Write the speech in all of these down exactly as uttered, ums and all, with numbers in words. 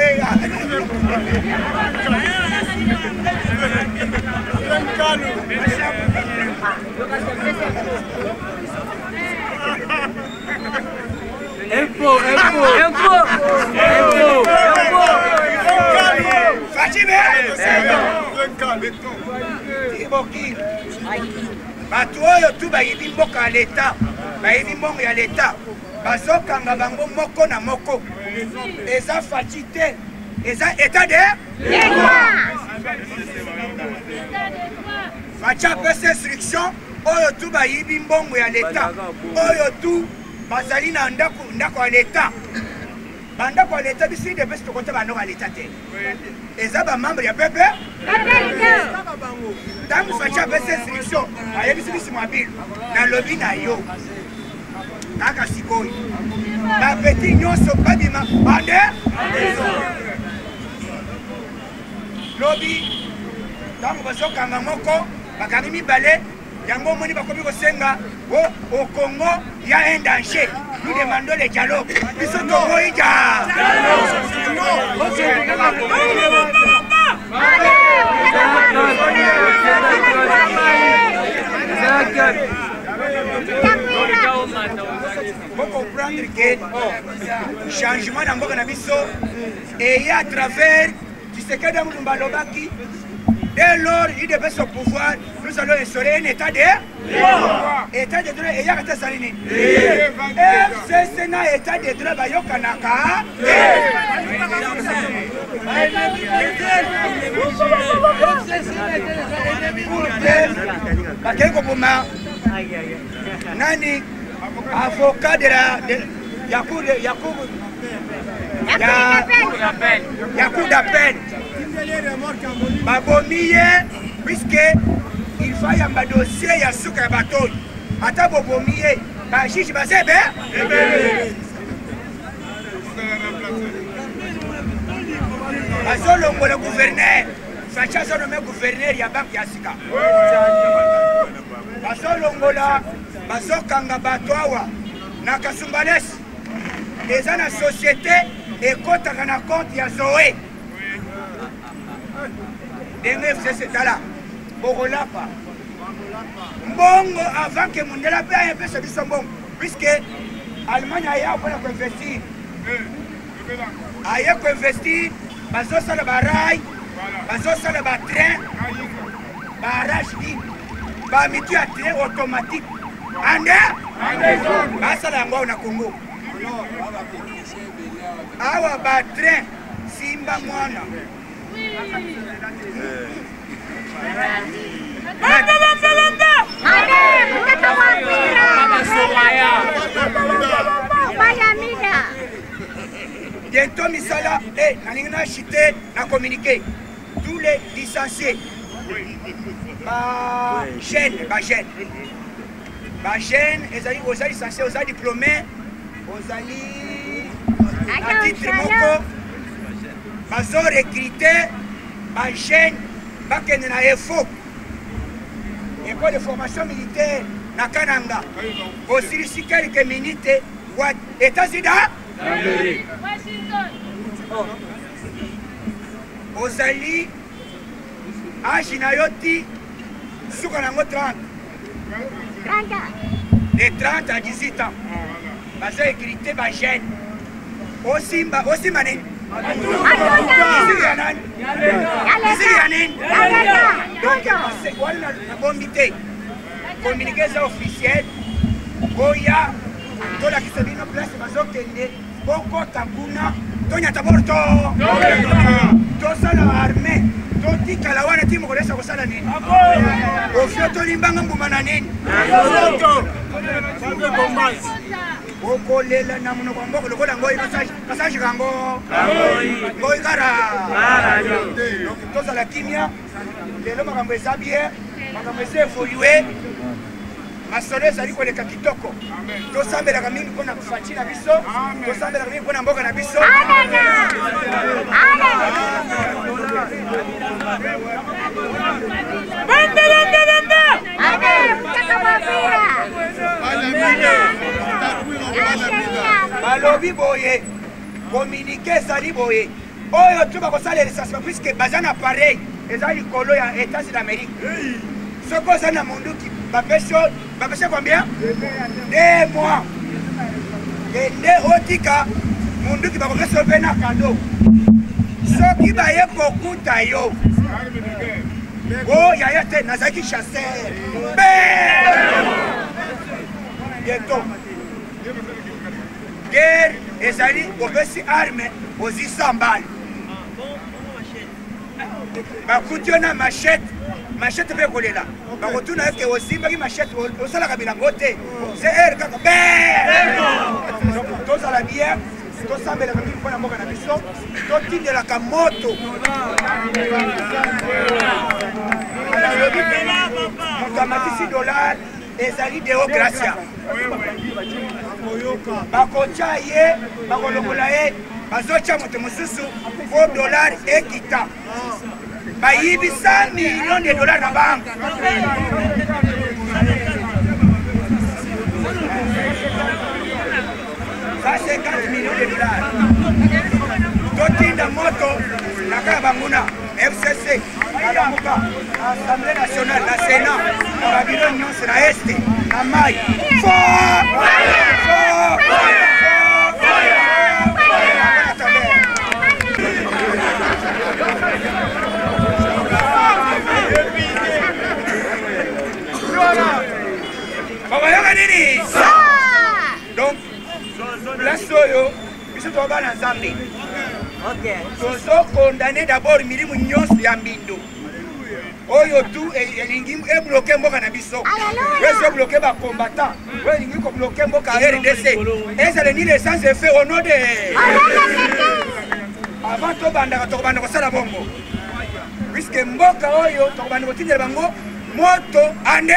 Info, info, info, info, info. Fatime. Tiboki. Bato oyo tu bayibi mboka ya leta, bayibi mbongo ya leta, bazokanga bango moko na moko. Eza faci te, eza état de faci apesa instruction oyo tu bayibi mbongo ya leta, oyo tu bazali na ndako ndako ya leta. Bandako ya leta bisi de besi tokote bandoko ya leta te. Eza ba membre ya pepe. Tangu faci apesa instruction, ayebisi bisi mwabilu na lobi na yo. Kaka sikoyi. Ba petit nyonso babima bande. Lobi tangu bazokanga moko bakangi mibale yango moni bakomi kosenga au Congo il y a un danger. Nous demandons le dialogue. Ils sont Congo il y a faut comprendre que changement dans mboka na biso et à travers du secret de Mulumba Lobaki. Dès lors, il devait se pouvoir, nous allons instaurer un état de droit. État de droit, et il y a un salini. F C C N A état de droit, Bayo Kanaka. Nani, avocat de la. Yakou Yakou d'appel. Babomiye puisque il faut y avoir un dossier ya suka bateau ata bobomiye ba chichi basebe bazolongo le gouverneur facha zo nommé gouverneur ya banque ya sika bazolongola bazokanga bato awa na Kasumbalesi eza na société ekotaka na compte ya Zoé. Denge F C C tala Borolapa mbongo avant que Mundela paye un peu ce biso mbongo puisque Allemagne a pour investir a pour investir bazo sala barai bazo sala ba train barrage di ba mitu ya train automatique ande basala ngo na Congo awa ba train simba mwana bientôt misala eh nalingi na chité na communiquer tous les licenciés ba jeune ba jeune ba jeune ezali ozali licencié ozali diplômé ozali à titre moko bazo recruter ba jeune bakende na E F O école de formation militaire na Kananga osilisi quelques minutes wa États-Unis ozali âge na yo ti suka nango trente de trente à dix-huit ans bazo recruter ba jeune osimba osimba nini Ici ya nani? Ici ya nini? Donc wala na bombite communiqué ça officiel boya tola kisabino place bazokende boko takuna tonya taborto tosala armée totikala wana timu kolesa kosala nini ofio tolimbanga mbuma na nini okolela na munoko mboko lokola ngoi passage kango ngoi kara donc tozala kimia lelo makambo eza bien makambo eza évolué masolo ezali koleka kitoko tosambelaka mingi mpona faci na biso tosambelaka mingi mpona mboka na biso balobi boye communiqué ezali boye oyo tu bakosala recensement puisque baza na pareil eza likolo ya États-Unis d'Amérique. Soko oza na munduki bapesi bapesi combien? Deux mois. Ende otika munduki bakopesi mpe na kado. Soki baye kokuta yo o yaya te nazalaki chasseur bientôt guerre ezali opesi arme ozisa mbala bakuti yo na machete machete mpe kolela bakotuna eke osimbaki machete osalaka bilango te se ere kaka tozala bien tosambelaka mingi mpo na mboka na biso totindelaka moto moto amatisi dollar ezali deo gracia bakotya ye bakolongola ye bazotya moto mosusu po dollar ekita bayibi cent millions de dollars na banke ça cinquante millions de dollars totinda moto na kaka banguna F C C na lamuka na assemblée nationale na sénat na babilo nyonso na este na mai babayoka nini donc place oyo biso toba na nzambe tozokondane d'abord milimu nyonso ya mbindo oyo tu elingi ebloke mboka na biso ezo bloke bakombatant oyo elingi kobloke mboka R D C ezala nini sans effet au nom de avant tobandaka tokobanda kosala bongo puisque mboka oyo tokobanda kotindela bango moto ande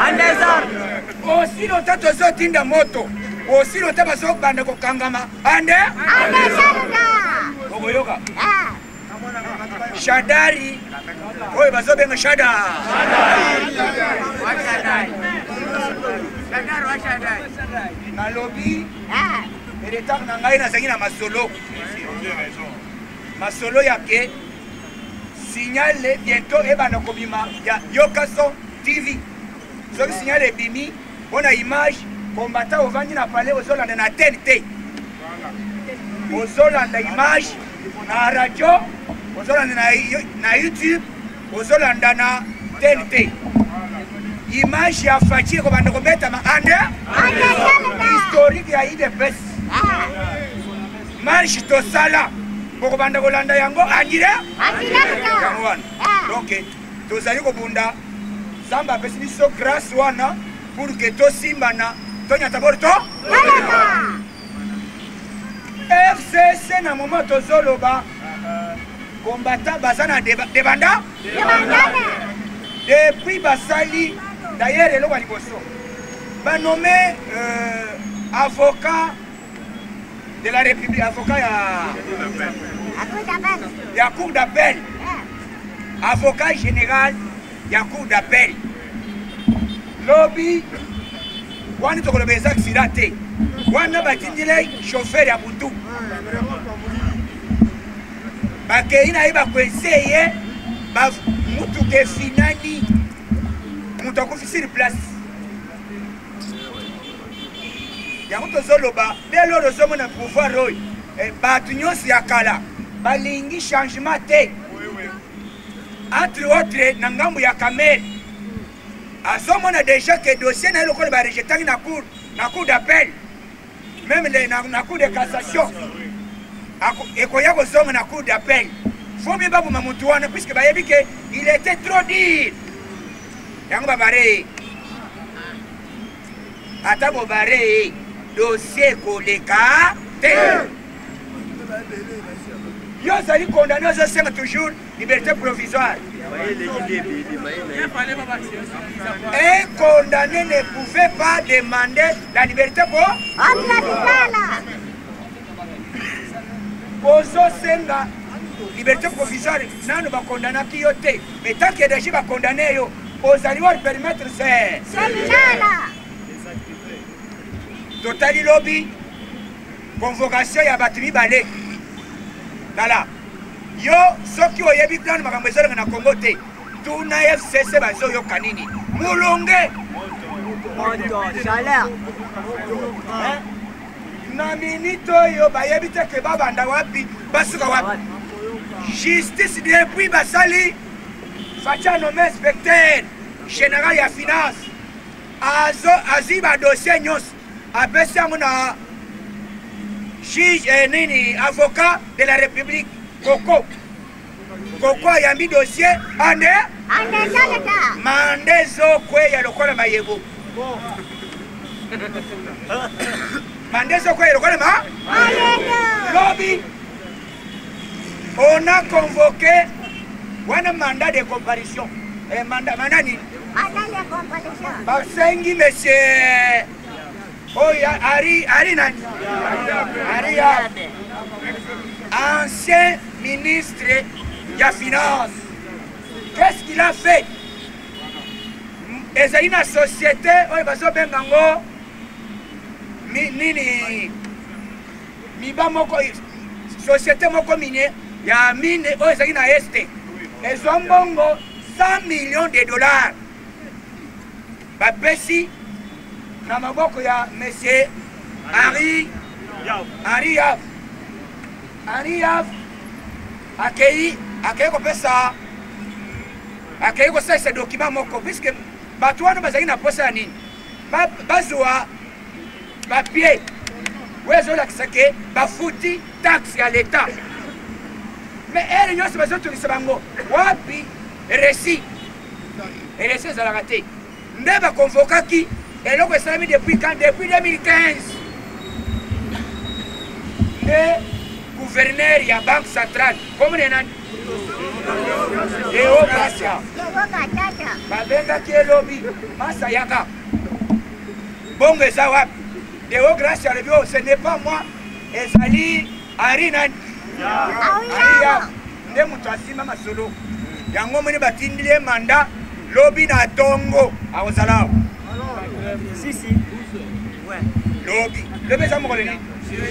osi lota tozotinda moto osi lota bazobanda kokangama ande okoyoka shadari oyo bazobenga shada nalobi eretard na ngai nazangi na masolo masolo yake signale bientôt ebana kobima ya Yokason T V soki signale ebimi mpona image kombata ovandi na palais ozolanda na T N T ozolanda image na radio ozolanda na YouTube ozolanda na T N T image ya Fachi ekobanda kobetama ande historique ya I D P S marche tosala bokobanda kolanda yango andire yango wana donc tozali kobunda Zamba apesi biso grâce wana pour que tosimbana tonyata bori to F C C na moment tozoloba combattant baza na debanda depuis basali d'ailleurs eloko ya liboso banommé avocat de la République, avocat il y a cour d'appel, avocat général, il y a cour d'appel. Lobby, on est au les accidentés, on a bâti chauffeur à Boutou. Bakeina iba kweseye, ba mutu ke finani, mutu akufisi place. yango tozoloba lelo tozomona pouvoir oyo bato nyonso ya kala balingi changement te entre autres na ngambo ya Kamel azomona déjà que dossier na ye lokola barejetaki na cour na cour d'appel même na cour de cassation ekoya kozonga na cour d'appel faut bien baboma motu wana puisque bayebi ke il était trop dur yango babare ata bobare dossier koleka te yo zali condamné aux cinq toujours liberté provisoire. Un condamné ne pouvait pas demander la liberté pour Ozo senga liberté provisoire nano ba condamné ki yo te mais tant que déjà ba condamné yo ozali wa permettre c'est Totali lobby convocation ya batumi balé. Nala yo soki oyebi plan makambo ezolenga na Congo te tuna F C C bazoyoka nini mulunge moto chaleur na minute oyo bayebi te ke babanda wapi basuka wapi justice depuis basali facha nommé inspecteur général ya finance azo azi ba dossier nyos apesi yango na juge eh, nini avocat de la République Koko Koko ayambi dossier ande ande jaleta mande zokweya lokola mayebo mande zokweya lokola ma lobby on a convoqué un mandat de comparution eh, mandat mandat ni mandat de comparution basengi monsieur oh ya ari ari nani ari ya ancien ministre ya finance. Qu'est-ce qu'il a fait? Ezali na société oyo bazobenga ngo nini miba moko société moko mine ya mine oyo ezali na este ezwa mbongo cent millions de dollars bapesi na maboko ya monsieur Henri Henri Yav Henri Yav akei akei kopesa akei kosalisa document moko puisque bato wana bazali na posa ya nini bazwa papier oyo ezolakisa ke bafuti taxe ya l'État mais ere nyonso bazotungisa bango wapi resi resi ezalaka te nde bakonvokaki eloko esalami depuis quand depuis deux mille quinze nde gouverneur ya banque centrale komune nani Léo Gracia babengaki elobi masayaka bongo eza wapi Léo Gracia alobi o ce n'est pas moi ezali Henri nani Henri Yav nde moto asimba masolo yango moni batindili ye manda lobi na tongo akozala awa si si ouais lobi lobi eza mokolo nini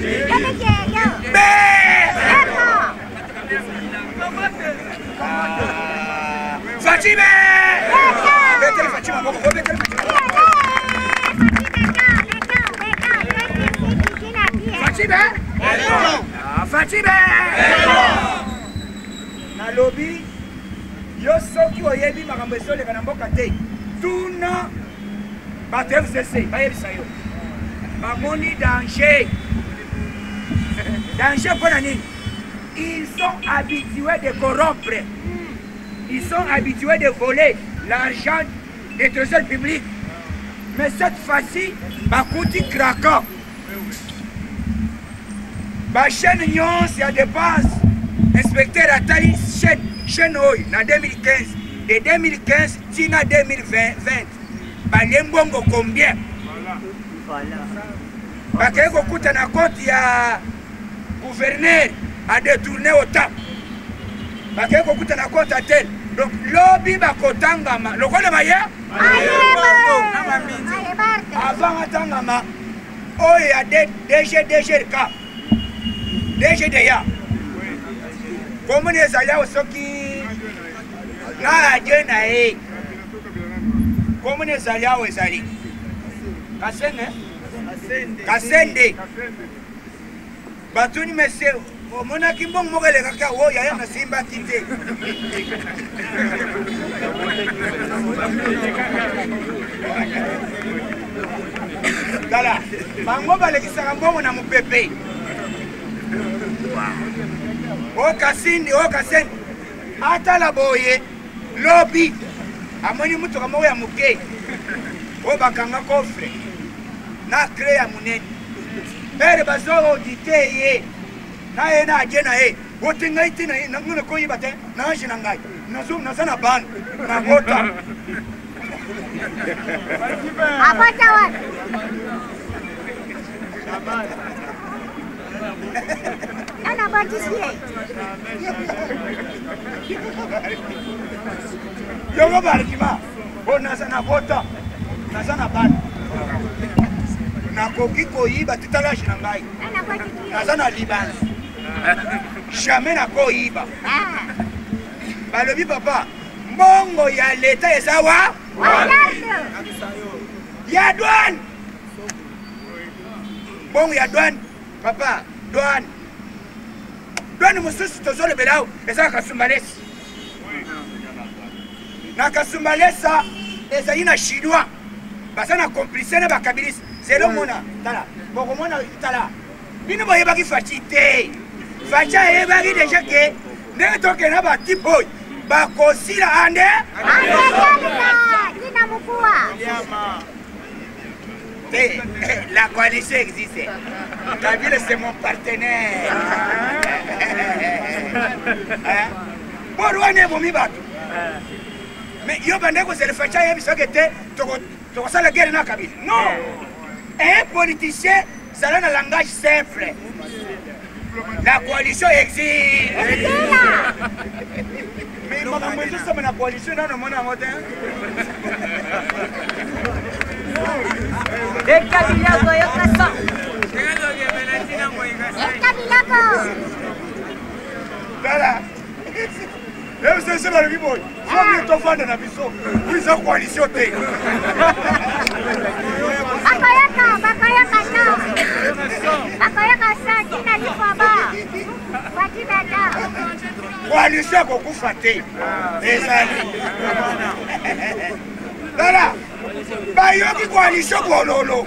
Fatime! Betele Fatima boko, betele Fatima. Fatime? Ah, Fatime! Na lobi yo soki oyebi makambo ezoleka na mboka te. Tuna bato F C C bayebisa yo. Bamoni danger. Danger mpona nini? Ils sont habitués de corrompre. Ils sont habitués de voler l'argent des trésors publics. Mais cette fois-ci, Bakouti craquant. Ma chaîne Nyon, c'est à dépense. Inspecteur Atali, chaîne, chaîne Oy, en deux mille quinze. De deux mille quinze, Tina deux mille vingt. Balembongo combien? voilà Bakeko kuta na compte ya gouverneur a détourné au temps. Bakeko kuta na compte à tel. Donc lobby bakotangama. Lokola maye? Avant atangama, oyo ya D G D G K. D G D ya. Komune ezali awo soki na adye na ye. Komune ezali awo ezali. Kasene? Kasende. Batuni mese omonaki mbongo moko elekaka oyo yaya nasimbaki te. Tala, bango balekisaka mbongo na mopepe. O kasindi, o kasende. Atala boye, lobby. Amoni mutuka moko ya muke. O bakanga kofre. Na kre ya munene. Pere bazo audite ye. Na ye na aje na ye. Wote ngai tina ye. Nanguna ko yibate. Na anje na ngai. Nazo nazana ban. Na kota. Abata wa. Ana batisiye. Yongo barikima. O nazana kota. Nazana ban. Na koki koyiba tutala shinangai. Ana batisiye. Nazana libans. jamais nakoyiba. Ah. Balobi papa, mbongo ya leta ezawa? Wadando. Ya douane. Mbongo ya douane, papa, douane. Douane mosusu tozole belao, ezaka kasumbalesi. Na kasumbalesa, ezali na chinois. Basa na complice na bakabilisi. Zelo mona, tala. Boko mona, tala. Bino boyebaki fachi te. Fachi ayebaki deja ke, ndenge tokena bati boy. Bakosila ande? Ande kalika. Nina mukua. Eh, la coalition existe. Kabila c'est mon partenaire. Bon, on est bon, mi bateau. Mais yo bandeko c'est le facha yebi so kete toko toko sala guerre na Kabila. Non. Un politicien ça a un langage simple. La coalition existe. Mais maman moi je suis na coalition dans le monde en mode. Et Kabila goyo kasa. Et Kabilako. Voilà. Et vous savez le biboy. Faut que tu fasses na biso. Vous avez coalition té. Bakoyaka, bakoyaka no. Bakoyaka sa kina lifaba. Fatima da. Coalition kokufa té. Ezali. Voilà. Bayoki coalition bololo.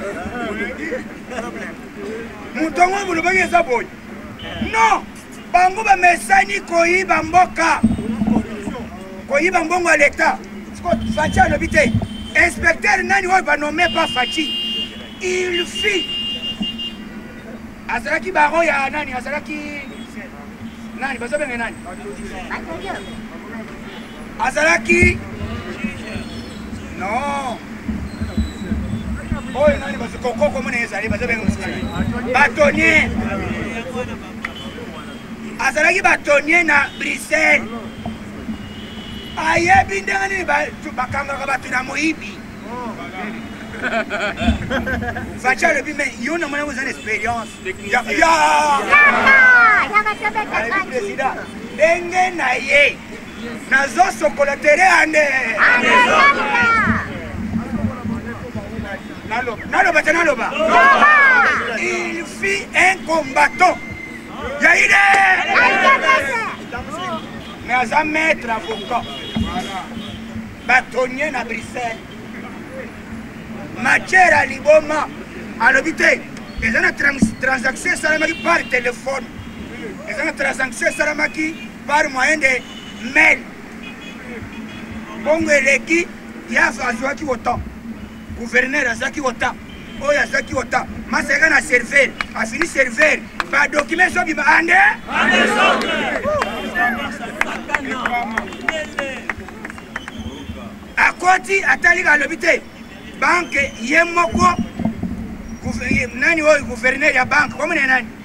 Mutongo mulubaki eza boy. Non. Bango ba mesani koyiba mboka. Koyiba mbongo ya l'État. Fachi alobi te. Inspecteur nani oyo ba nommé pas Fachi. Il fit. Azalaki baro ya nani, azalaki nani, bazobenge nani? Bakoyo. Azalaki non. Oyo nani bazokoko komona ezali bazobenge musika. Bâtonnier. Azalaki bâtonnier na Bruxelles. Ayebi ndenge bakangaka bato na moyibi. Fachi alobi me yo na mona kozana expérience. Ya ya. Yaka tobeta Alobi kati. président ndenge na ye nazosokola tere ande. Ande kalika. Naloba naloba te naloba. Il fit un combattant. Yaide. Mais aza maître avocat. Bâtonnier na Bruxelles. Matière à Liboma. Alobi te. Eza na transaction esalamaki par téléphone. Eza na transaction esalamaki par moyen de mail. Bongo eleki yafa azwaki autant. Gouverneur azaki autant. Oyo azaki autant. Maseka na serveur. Afini serveur. Ba document so bima ande. Ande so. Akoti atali alobi te. Banque ye moko nani oyo gouverneur ya banque komo ne nani?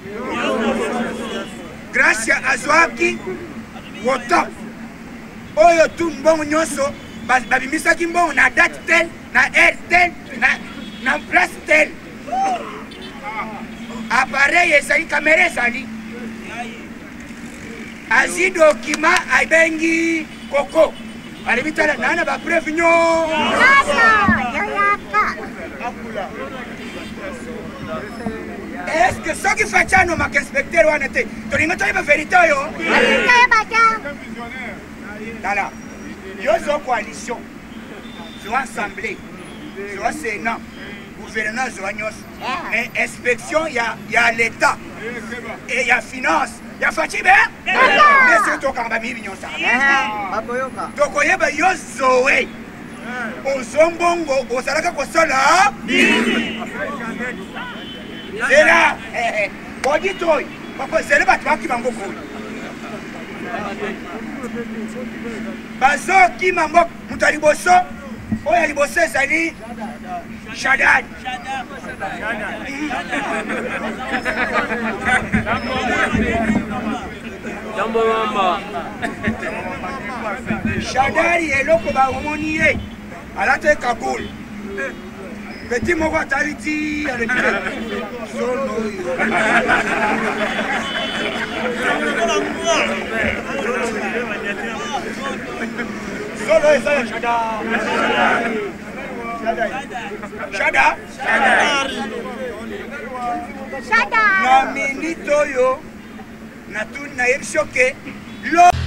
Grâce azwaki autant. Oyo tu mbongo nyonso babimisaki mbongo na date tel na heure tel na na place tel. Appareil ezali caméra ezali. Azi document abengi koko. Alobi tala nana ba preuve nyo. Est-ce que ce qui fait ça, nous avons inspecteur ou annoté? Tu n'as pas la vérité, yo? Voilà. Il y a une coalition, une assemblée, un sénat, gouvernement, mais inspection, il y a l'État, et il y a finance. Il y a Fatime? Mais c'est tout quand même mignon ça. Donc il y a yo Zoé. Au Zombongo, au Salaka Kosola. C'est là. On dit toi. Papa, c'est le bâtiment qui m'a beaucoup. Bazo qui m'a beaucoup. Moutaliboso. Oh, il y a liboso, ça dit. Shadad. Jambo mama. Shadad est l'eau que va remonter. À la tête Kaboul. Petit moko atali ti alepile. Solo yo. Solo eza ya Shada. Shada. Shada. Shada. Na minute oyo na tuni na yebisi oke lo